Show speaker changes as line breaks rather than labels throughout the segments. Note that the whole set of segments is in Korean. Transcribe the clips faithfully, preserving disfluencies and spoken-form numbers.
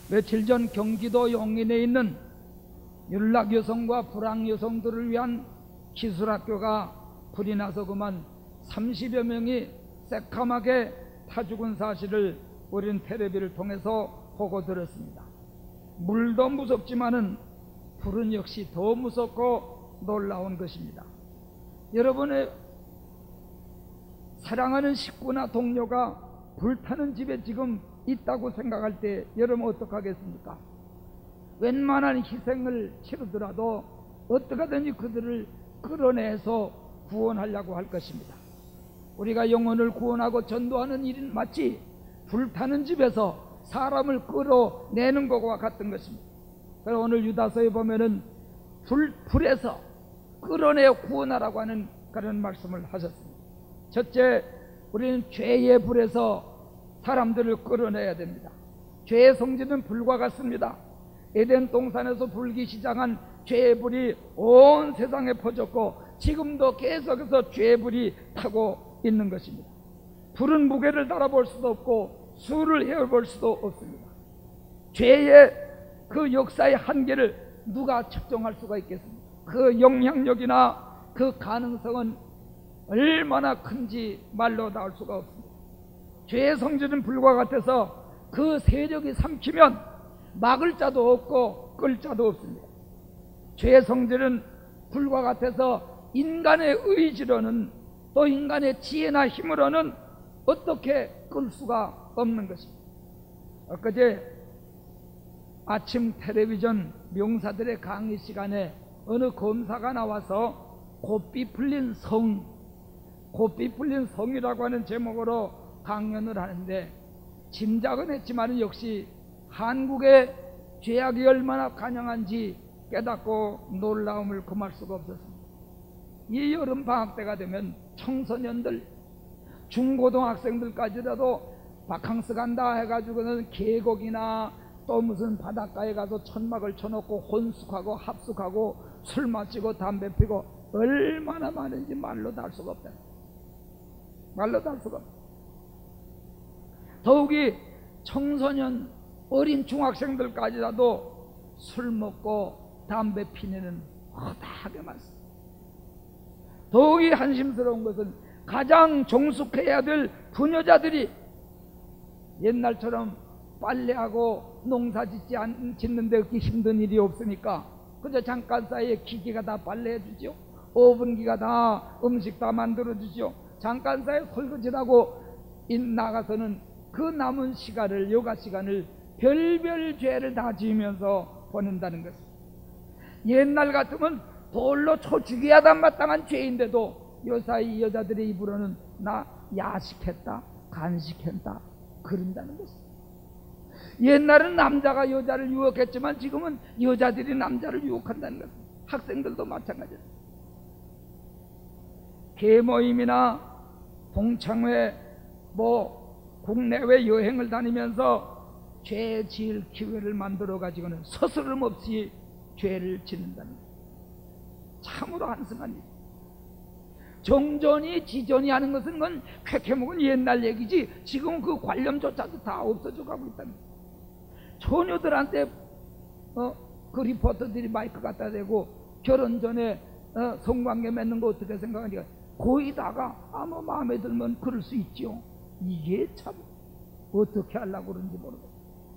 며칠 전 경기도 용인에 있는 윤락 여성과 불황 여성들을 위한 기술학교가 불이 나서 그만 삼십여 명이 새카맣게 타 죽은 사실을 우린 텔레비를 통해서 보고 들었습니다. 물도 무섭지만은 불은 역시 더 무섭고 놀라운 것입니다. 여러분의 사랑하는 식구나 동료가 불타는 집에 지금 있다고 생각할 때 여러분 어떡하겠습니까? 웬만한 희생을 치르더라도 어떻게든지 그들을 끌어내서 구원하려고 할 것입니다. 우리가 영혼을 구원하고 전도하는 일은 마치 불타는 집에서 사람을 끌어내는 것과 같은 것입니다. 그래서 오늘 유다서에 보면은 불, 불에서 끌어내어 구원하라고 하는 그런 말씀을 하셨습니다. 첫째, 우리는 죄의 불에서 사람들을 끌어내야 됩니다. 죄의 성질은 불과 같습니다. 에덴 동산에서 불기 시작한 죄의 불이 온 세상에 퍼졌고 지금도 계속해서 죄의 불이 타고 있는 것입니다. 불은 무게를 달아볼 수도 없고 수를 헤어볼 수도 없습니다. 죄의 그 역사의 한계를 누가 측정할 수가 있겠습니까? 그 영향력이나 그 가능성은 얼마나 큰지 말로 나올 수가 없습니다. 죄의 성질은 불과 같아서 그 세력이 삼키면 막을 자도 없고 끌 자도 없습니다. 죄의 성질은 불과 같아서 인간의 의지로는 또 인간의 지혜나 힘으로는 어떻게 끌 수가 없는 것입니다. 엊그제 아침 텔레비전 명사들의 강의 시간에 어느 검사가 나와서 고삐 풀린 성, 고삐 풀린 성이라고 하는 제목으로 강연을 하는데 짐작은 했지만 역시 한국의 죄악이 얼마나 간영한지 깨닫고 놀라움을 금할 수가 없었습니다. 이 여름 방학 때가 되면 청소년들, 중고등학생들까지라도 바캉스 간다 해가지고는 계곡이나 또 무슨 바닷가에 가서 천막을 쳐놓고 혼숙하고 합숙하고 술 마시고 담배 피고 얼마나 많은지 말로 다 할 수가 없다. 말로 다 할 수가 없다. 더욱이 청소년 어린 중학생들까지라도 술 먹고 담배 피내는 허다하게 많습니다. 더욱이 한심스러운 것은 가장 종숙해야 될 부녀자들이 옛날처럼 빨래하고 농사 짓지 않, 짓는데 그렇게 힘든 일이 없으니까 그저 잠깐 사이에 기계가 다 빨래해 주죠. 오븐기가 다 음식 다 만들어 주죠. 잠깐 사이에 설거지하고 나가서는 그 남은 시간을, 여가 시간을 별별 죄를 다 지으면서 보낸다는 것입니다. 옛날 같으면 돌로 쳐 죽여야 마땅한 죄인데도 요사이 이 여자들의 입으로는 나 야식했다, 간식했다 그런다는 것입니다. 옛날은 남자가 여자를 유혹했지만 지금은 여자들이 남자를 유혹한다는 것입니다. 학생들도 마찬가지입니다. 계모임이나 동창회, 뭐 국내외 여행을 다니면서 죄 지을 기회를 만들어 가지고는 서스름 없이 죄를 짓는다는 것. 참으로 한심한 일. 정전이 지전이 하는 것은 건 쾌쾌먹은 옛날 얘기지 지금 그 관념조차도 다 없어져 가고 있다는 것. 처녀들한테 어, 그 리포터들이 마이크 갖다 대고 결혼 전에 어, 성관계 맺는 거 어떻게 생각하니까 거기다가 아무 마음에 들면 그럴 수 있죠. 이게 참 어떻게 하려고 그런지 모르겠어요.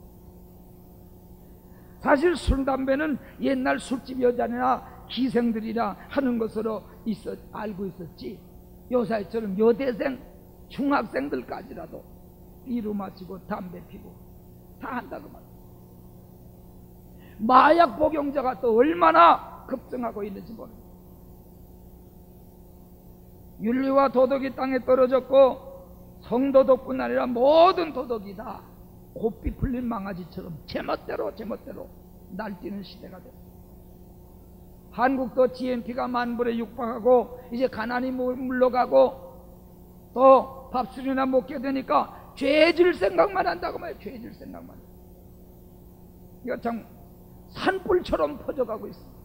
사실 술, 담배는 옛날 술집 여자나 기생들이라 하는 것으로 있어, 알고 있었지 요사이처럼 여대생, 중학생들까지라도 비루 마시고 담배 피고 다 한다고 말이야. 마약 복용자가 또 얼마나 급증하고 있는지 모릅니다. 윤리와 도덕이 땅에 떨어졌고 성도덕뿐 아니라 모든 도덕이 다 고삐 풀린 망아지처럼 제멋대로 제멋대로 날뛰는 시대가 됐습니다. 한국도 지엠피가 만불에 육박하고 이제 가난이 물러가고 또 밥술이나 먹게 되니까 죄질 생각만 한다고 말이에요. 죄질 생각만. 이거 참 산불처럼 퍼져가고 있습니다.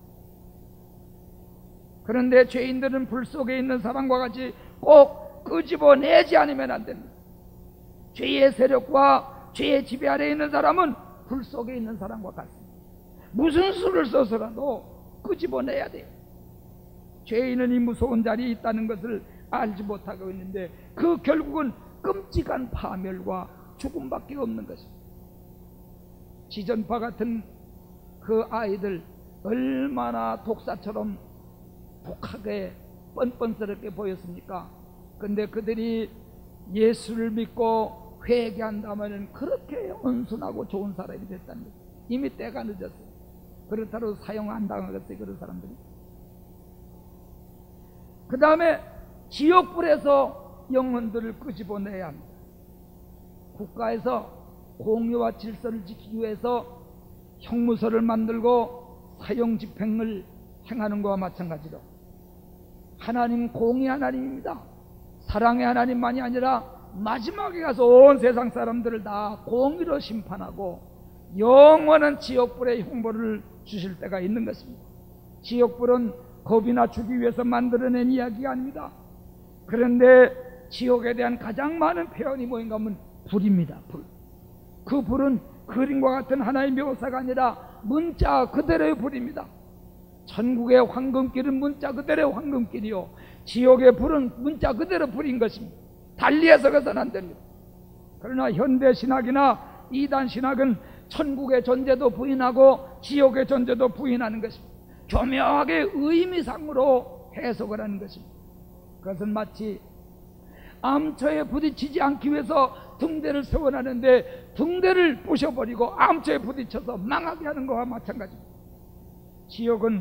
그런데 죄인들은 불 속에 있는 사람과 같이 꼭 끄집어내지 않으면 안 됩니다. 죄의 세력과 죄의 지배 아래에 있는 사람은 불 속에 있는 사람과 같습니다. 무슨 수를 써서라도 끄집어내야 돼요. 죄인은 이 무서운 자리에 있다는 것을 알지 못하고 있는데 그 결국은 끔찍한 파멸과 죽음밖에 없는 것입니다. 지전파 같은 그 아이들 얼마나 독사처럼 독하게 뻔뻔스럽게 보였습니까? 근데 그들이 예수를 믿고 회개한다면 그렇게 온순하고 좋은 사람이 됐다는 거예요. 이미 때가 늦었어요. 그렇다고 사형 안 당하겠어요, 그런 사람들이? 그 다음에 지옥불에서 영혼들을 끄집어내야 합니다. 국가에서 공의와 질서를 지키기 위해서 형무소를 만들고 사형 집행을 행하는 것과 마찬가지로 하나님 공의 하나님입니다. 사랑의 하나님만이 아니라 마지막에 가서 온 세상 사람들을 다 공의로 심판하고 영원한 지옥불의 형벌을 주실 때가 있는 것입니다. 지옥불은 겁이나 주기 위해서 만들어낸 이야기가 아닙니다. 그런데 지옥에 대한 가장 많은 표현이 뭐인가 하면 불입니다. 불. 그 불은 그림과 같은 하나의 묘사가 아니라 문자 그대로의 불입니다. 천국의 황금길은 문자 그대로의 황금길이요, 지옥의 불은 문자 그대로 불인 것입니다. 달리 해석해서는 안 됩니다. 그러나 현대 신학이나 이단 신학은 천국의 존재도 부인하고 지옥의 존재도 부인하는 것입니다. 교묘하게 의미상으로 해석을 하는 것입니다. 그것은 마치 암초에 부딪히지 않기 위해서 등대를 세워놨는데 등대를 부셔버리고 암초에 부딪혀서 망하게 하는 것과 마찬가지입니다. 지옥은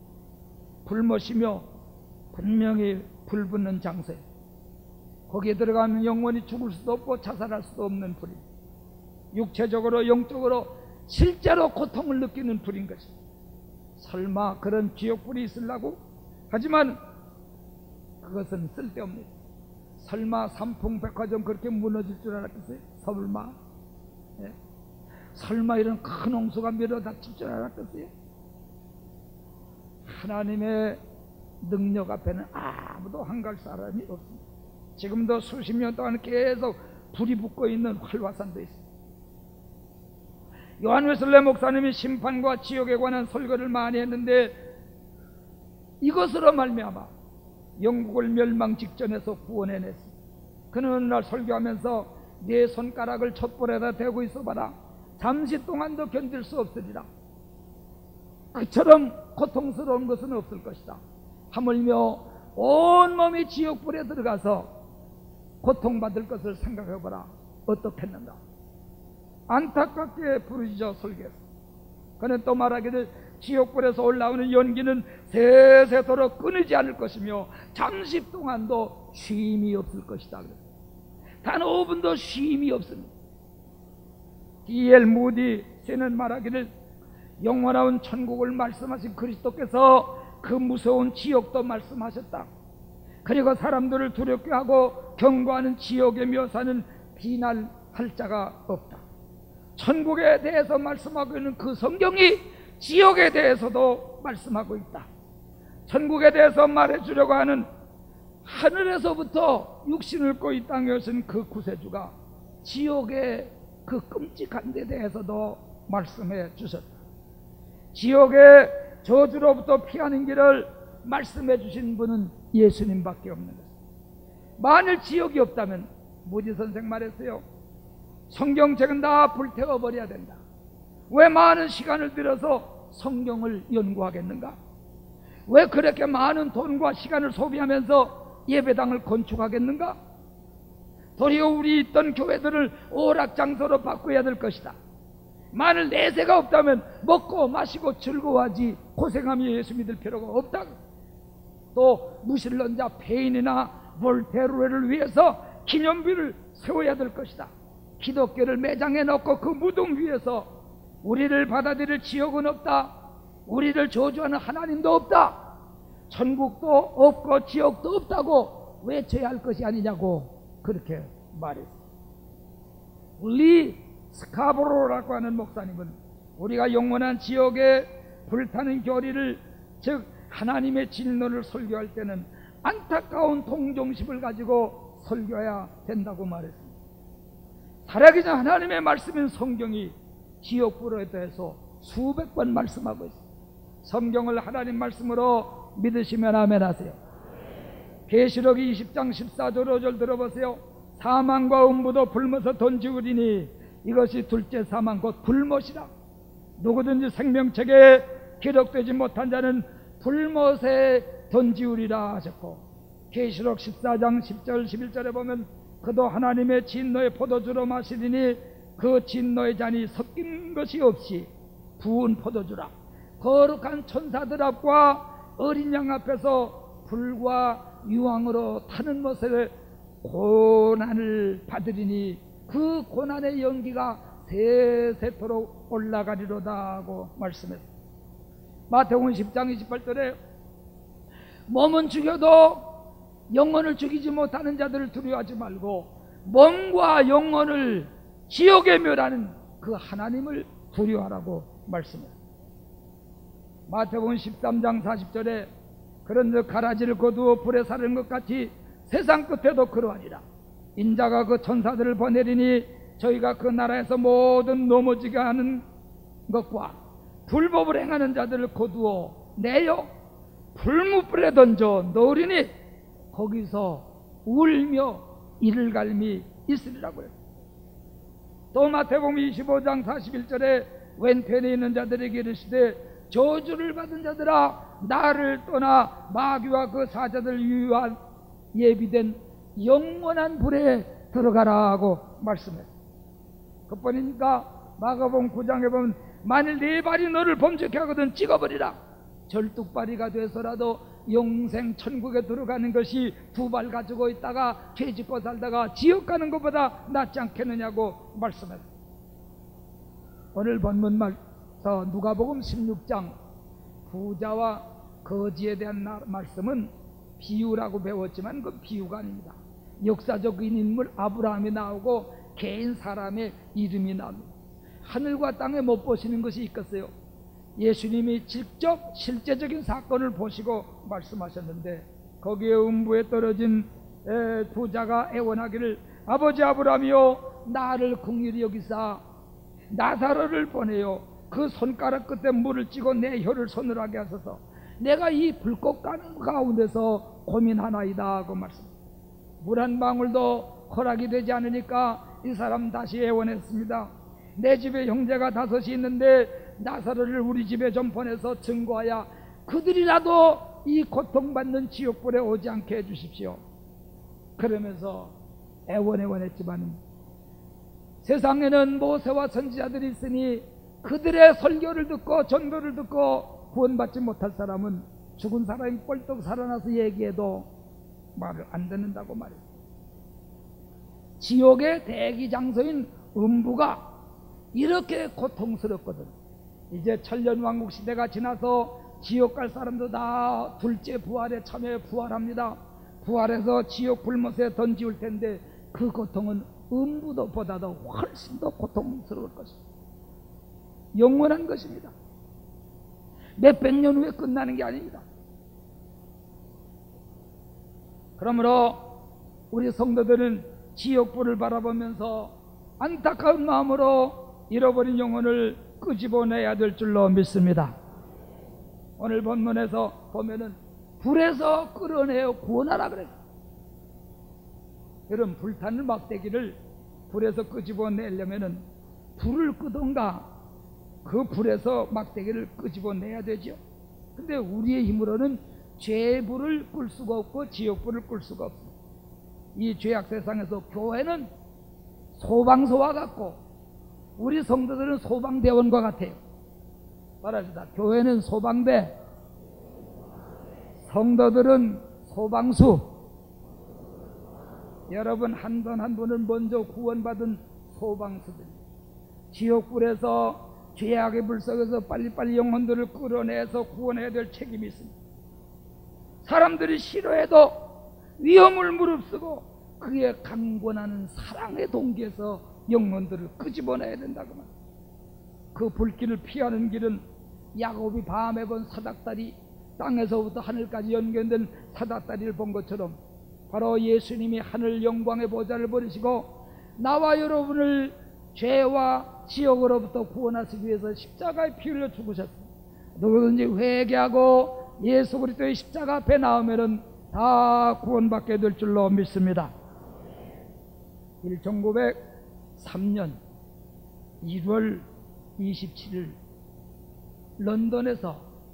불못이며 분명히 불붙는 장소예요. 거기에 들어가면 영원히 죽을 수도 없고 자살할 수도 없는 불입니다. 육체적으로 영적으로 실제로 고통을 느끼는 불인 것입니다. 설마 그런 지옥불이 있으려고? 하지만 그것은 쓸데없습니다. 설마 삼풍백화점 그렇게 무너질 줄 알았겠어요? 설마? 예? 설마 이런 큰 홍수가 밀어닥칠 줄 알았겠어요? 하나님의 능력 앞에는 아무도 한갈 사람이 없습니다. 지금도 수십 년 동안 계속 불이 붙고 있는 활화산도 있습니다. 요한 웨슬레 목사님이 심판과 지옥에 관한 설교를 많이 했는데 이것으로 말미암아 영국을 멸망 직전에서 구원해냈습니다. 그는 어느 날 설교하면서 네 손가락을 촛불에다 대고 있어봐라, 잠시 동안도 견딜 수 없으리라. 그처럼 고통스러운 것은 없을 것이다. 하물며 온몸이 지옥불에 들어가서 고통받을 것을 생각해보라. 어떻겠는가? 안타깝게 부르짖어 설교했습니다. 그는 또 말하기를 지옥불에서 올라오는 연기는 세세토록 끊이지 않을 것이며 잠시 동안도 쉼이 없을 것이다. 단 오 분도 쉼이 없습니다. 디 엘 무디 씨는 말하기를 영원한 천국을 말씀하신 그리스도께서 그 무서운 지옥도 말씀하셨다. 그리고 사람들을 두렵게 하고 경고하는 지옥의 묘사는 비난할 자가 없다. 천국에 대해서 말씀하고 있는 그 성경이 지옥에 대해서도 말씀하고 있다. 천국에 대해서 말해주려고 하는 하늘에서부터 육신을 입고 이 땅에 오신 그 구세주가 지옥의 그 끔찍한 데 대해서도 말씀해 주셨다. 지옥의 저주로부터 피하는 길을 말씀해 주신 분은 예수님밖에 없는 것입니다. 만일 지옥이 없다면 무지 선생 말했어요. 성경책은 다 불태워버려야 된다. 왜 많은 시간을 들여서 성경을 연구하겠는가? 왜 그렇게 많은 돈과 시간을 소비하면서 예배당을 건축하겠는가? 도리어 우리 있던 교회들을 오락장소로 바꿔야 될 것이다. 만일 내세가 없다면 먹고 마시고 즐거워하지 고생하며 예수 믿을 필요가 없다. 또 무신론자 페인이나 볼테르를 위해서 기념비를 세워야 될 것이다. 기독교를 매장해 놓고 그 무덤 위에서 우리를 받아들일 지옥은 없다, 우리를 저주하는 하나님도 없다, 천국도 없고 지옥도 없다고 외쳐야 할 것이 아니냐고 그렇게 말했습니다. 리 스카보로라고 하는 목사님은 우리가 영원한 지옥에 불타는 교리를, 즉 하나님의 진노를 설교할 때는 안타까운 동정심을 가지고 설교해야 된다고 말했습니다. 살아계신 하나님의 말씀인 성경이 지옥불에 대해서 수백 번 말씀하고 있습니다. 성경을 하나님 말씀으로 믿으시면 아멘 하세요. 계시록 이십 장 십사 절 오 절 들어보세요. 사망과 음부도 불못에 던지우리니 이것이 둘째 사망 곧 불못이라. 누구든지 생명책에 기록되지 못한 자는 불못에 던지우리라 하셨고, 계시록 십사 장 십 절 십일 절에 보면 그도 하나님의 진노의 포도주로 마시리니 그 진노의 잔이 섞인 것이 없이 부은 포도주라. 거룩한 천사들 앞과 어린 양 앞에서 불과 유황으로 타는 못에 고난을 받으리니 그 고난의 연기가 세세토록 올라가리로다 하고 말씀했습니다. 마태복음 십 장 이십팔 절에 몸은 죽여도 영혼을 죽이지 못하는 자들을 두려워하지 말고 몸과 영혼을 지옥에 멸하는 그 하나님을 두려워하라고 말씀해요. 마태복음 십삼 장 사십 절에 그런즉 가라지를 거두어 불에 사르는 것 같이 세상 끝에도 그러하리라. 인자가 그 천사들을 보내리니 저희가 그 나라에서 모든 넘어지게 하는 것과 불법을 행하는 자들을 거두어 내어 불무불에 던져 넣으리니 거기서 울며 이를 갈미 있으리라고요. 또 마태복음 이십오 장 사십일 절에 왼편에 있는 자들에게 이르시되 저주를 받은 자들아 나를 떠나 마귀와 그 사자들 위한 예비된 영원한 불에 들어가라 하고 말씀해요. 그뿐이니까 마가복음 구 장에 보면 만일 네 발이 너를 범죄케 하거든 찍어버리라. 절뚝발이가 돼서라도 영생 천국에 들어가는 것이 두 발 가지고 있다가 죄 짓고 살다가 지옥 가는 것보다 낫지 않겠느냐고 말씀해요. 오늘 본문 말서 누가복음 십육 장 부자와 거지에 대한 말씀은 비유라고 배웠지만 그 비유가 아닙니다. 역사적인 인물 아브라함이 나오고 개인 사람의 이름이 나옵니다. 하늘과 땅에 못 보시는 것이 있겠어요. 예수님이 직접 실제적인 사건을 보시고 말씀하셨는데 거기에 음부에 떨어진 부자가 애원하기를 아버지 아브라함이여 나를 긍휼히 여기사 나사로를 보내요. 그 손가락 끝에 물을 찌고 내 혀를 서늘하게 하소서. 내가 이 불꽃 가운데서 고민하나이다 하고 말씀. 물 한 방울도 허락이 되지 않으니까 이 사람 다시 애원했습니다. 내 집에 형제가 다섯이 있는데 나사로를 우리 집에 좀 보내서 증거하여 그들이라도 이 고통받는 지옥불에 오지 않게 해주십시오. 그러면서 애원애원했지만 세상에는 모세와 선지자들이 있으니 그들의 설교를 듣고 전도를 듣고 구원받지 못할 사람은 죽은 사람이 뻘떡 살아나서 얘기해도 말을 안 듣는다고 말해요. 지옥의 대기장소인 음부가 이렇게 고통스럽거든. 이제 천년왕국 시대가 지나서 지옥 갈 사람도 다 둘째 부활에 참여해 부활합니다. 부활해서 지옥 불못에 던지울 텐데 그 고통은 음부도보다도 훨씬 더 고통스러울 것입니다. 영원한 것입니다. 몇백 년 후에 끝나는 게 아닙니다. 그러므로 우리 성도들은 지옥불을 바라보면서 안타까운 마음으로 잃어버린 영혼을 끄집어내야 될 줄로 믿습니다. 오늘 본문에서 보면은 불에서 끌어내어 구원하라 그래요. 여러분, 불타는 막대기를 불에서 끄집어내려면은 불을 끄던가 그 불에서 막대기를 끄집어내야 되죠. 근데 우리의 힘으로는 죄의 불을 끌 수가 없고 지옥불을 끌 수가 없습니다. 이 죄악 세상에서 교회는 소방서와 같고 우리 성도들은 소방대원과 같아요. 말합니다. 교회는 소방대, 성도들은 소방수. 여러분 한 분 한 분은 먼저 구원받은 소방수들입니다. 지옥불에서 죄악의 불 속에서 빨리빨리 영혼들을 끌어내서 구원해야 될 책임이 있습니다. 사람들이 싫어해도 위험을 무릅쓰고 그의 강권하는 사랑의 동기에서 영혼들을 끄집어내야 된다고 말합니다. 그 불길을 피하는 길은 야곱이 밤에 본 사닥다리, 땅에서부터 하늘까지 연결된 사닥다리를 본 것처럼 바로 예수님이 하늘 영광의 보좌를 버리시고 나와 여러분을 죄와 지옥으로부터 구원하시기 위해서 십자가에 피 흘려 죽으셨습니다. 누구든지 회개하고 예수 그리스도의 십자가 앞에 나오면은 다 구원받게 될 줄로 믿습니다. 천구백삼 년 일월 이십칠일 런던에서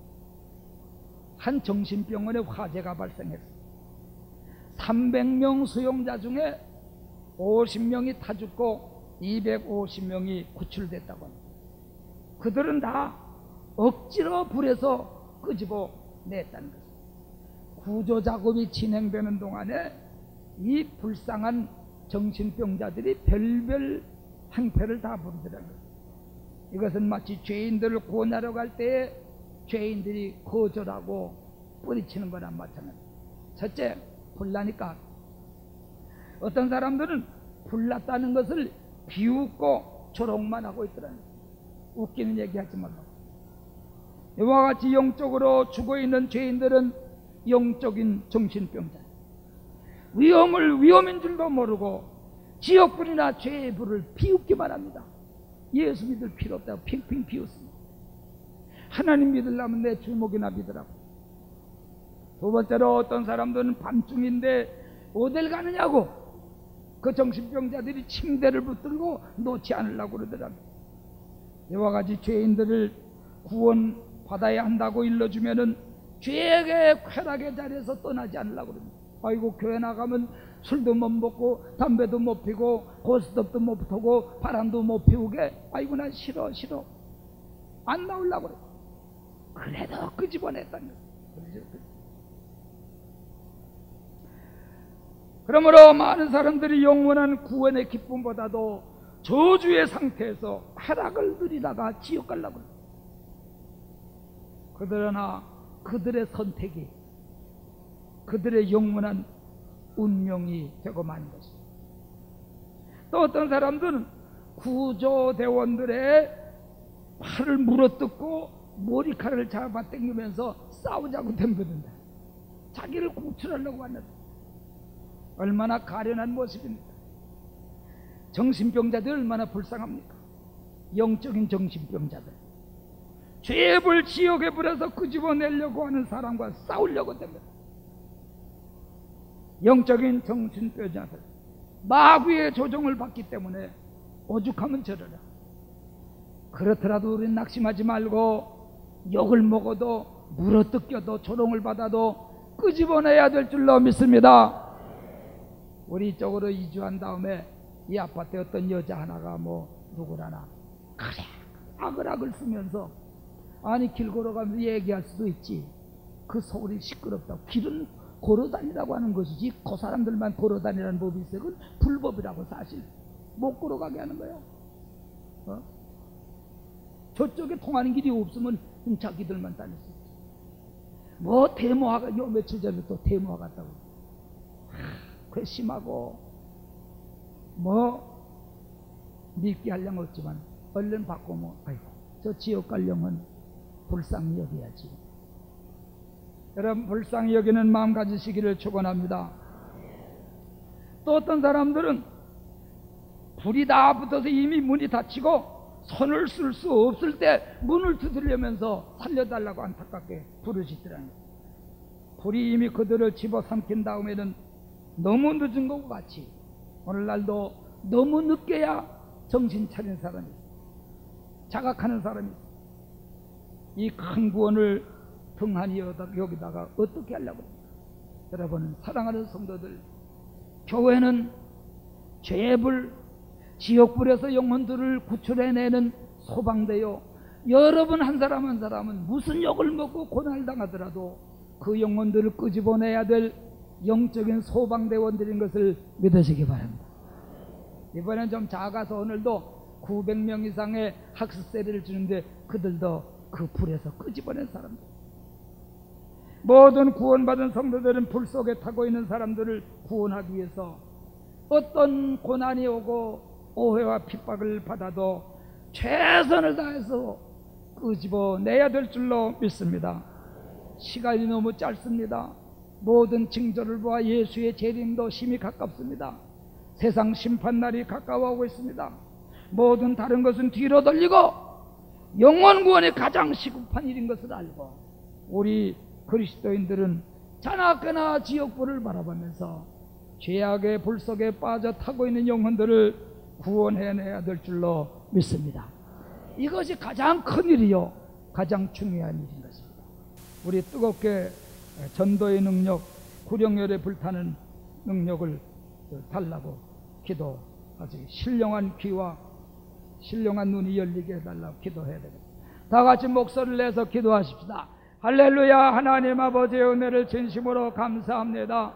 한 정신병원에 화재가 발생했습니다. 삼백 명 수용자 중에 오십 명이 타 죽고 이백오십 명이 구출됐다고 합니다. 그들은 다 억지로 불에서 끄집어 냈다는 것입니다. 구조 작업이 진행되는 동안에 이 불쌍한 정신병자들이 별별 행패를 다 부르더라는 것입니다. 이것은 마치 죄인들을 구원하러 갈 때에 죄인들이 거절하고 뿌리치는 거랑 마찬가지입니다. 첫째, 불나니까 어떤 사람들은 불났다는 것을 비웃고 조롱만 하고 있더라는 거예요. 웃기는 얘기 하지 말라고. 이와 같이 영적으로 죽어있는 죄인들은 영적인 정신병자, 위험을 위험인 줄도 모르고 지옥불이나 죄의 불을 비웃기만 합니다. 예수 믿을 필요 없다고 핑핑 비웃습니다. 하나님 믿으려면 내 주먹이나 믿으라고. 두 번째로 어떤 사람들은 밤중인데 어딜 가느냐고 그 정신병자들이 침대를 붙들고 놓지 않으려고 그러더랍니다. 이와 같이 죄인들을 구원받아야 한다고 일러주면은 죄의 쾌락의 자리에서 떠나지 않으려고 그럽니다. 아이고, 교회 나가면 술도 못 먹고 담배도 못 피고 고스톱도 못 타고 바람도 못 피우게. 아이고, 난 싫어 싫어 안 나오려고 그래. 그래도 끄집어냈다는 거예요. 그러므로 많은 사람들이 영원한 구원의 기쁨보다도 저주의 상태에서 쾌락을 누리다가 지옥 가려고 그래요. 그러나 그들의 선택이 그들의 영원한 운명이 되고 마는 것입니다. 또 어떤 사람들은 구조대원들의 팔을 물어뜯고 머리카락을 잡아 당기면서 싸우자고 덤벼든다. 자기를 구출하려고 하는데 얼마나 가련한 모습입니까? 정신병자들 얼마나 불쌍합니까? 영적인 정신병자들, 죄의 불 지옥의 불에서 끄집어내려고 하는 사람과 싸우려고 됩니다. 영적인 정신병자들, 마귀의 조종을 받기 때문에 오죽하면 저러라. 그렇더라도 우리는 낙심하지 말고 욕을 먹어도 물어뜯겨도 조롱을 받아도 끄집어내야 될 줄로 믿습니다. 우리 쪽으로 이주한 다음에 이 아파트에 어떤 여자 하나가 뭐 누구라나 그래 아글아글 쓰면서, 아니 길 걸어가면서 얘기할 수도 있지. 그 소리 시끄럽다고. 길은 걸어다니라고 하는 것이지 그 사람들만 걸어다니라는 법이 있어요. 그건 불법이라고. 사실 못 걸어가게 하는 거예요. 어? 저쪽에 통하는 길이 없으면 자기들만 다닐 수 있지. 뭐 데모화가 요 며칠 전에 또 데모화 갔다고. 하, 괘씸하고 뭐 믿게 하려면 없지만 얼른 바꾸면 아이고 저 지옥 가려면 불쌍히 여겨야지. 여러분, 불쌍히 여기는 마음 가지시기를 축원합니다. 또 어떤 사람들은 불이 다 붙어서 이미 문이 닫히고 손을 쓸 수 없을 때 문을 두드리면서 살려달라고 안타깝게 부르시더라는 거예요. 불이 이미 그들을 집어삼킨 다음에는 너무 늦은 것 같이 오늘날도 너무 늦게야 정신 차린 사람이 있어요. 자각하는 사람이 있어요. 이 큰 구원을 등한히 여기다가 어떻게 하려고 합니까? 여러분, 사랑하는 성도들, 교회는 죄의 불, 지옥불에서 영혼들을 구출해내는 소방대요, 여러분 한 사람 한 사람은 무슨 욕을 먹고 고난을 당하더라도 그 영혼들을 끄집어내야 될 영적인 소방대원들인 것을 믿으시기 바랍니다. 이번엔 좀 작아서 오늘도 구백 명 이상의 학습세례를 주는데 그들도 그 불에서 끄집어낸 사람들. 모든 구원받은 성도들은 불 속에 타고 있는 사람들을 구원하기 위해서 어떤 고난이 오고 오해와 핍박을 받아도 최선을 다해서 끄집어내야 될 줄로 믿습니다. 시간이 너무 짧습니다. 모든 징조를 보아 예수의 재림도 심히 가깝습니다. 세상 심판날이 가까워오고 있습니다. 모든 다른 것은 뒤로 돌리고 영원 구원이 가장 시급한 일인 것을 알고 우리 그리스도인들은 자나깨나 지옥불을 바라보면서 죄악의 불 속에 빠져 타고 있는 영혼들을 구원해내야 될 줄로 믿습니다. 이것이 가장 큰 일이요 가장 중요한 일인 것입니다. 우리 뜨겁게 전도의 능력, 구령열에 불타는 능력을 달라고 기도하지, 신령한 귀와 신령한 눈이 열리게 해달라고 기도해야 되겠습니다. 다 같이 목소리를 내서 기도하십시다. 할렐루야. 하나님 아버지의 은혜를 진심으로 감사합니다.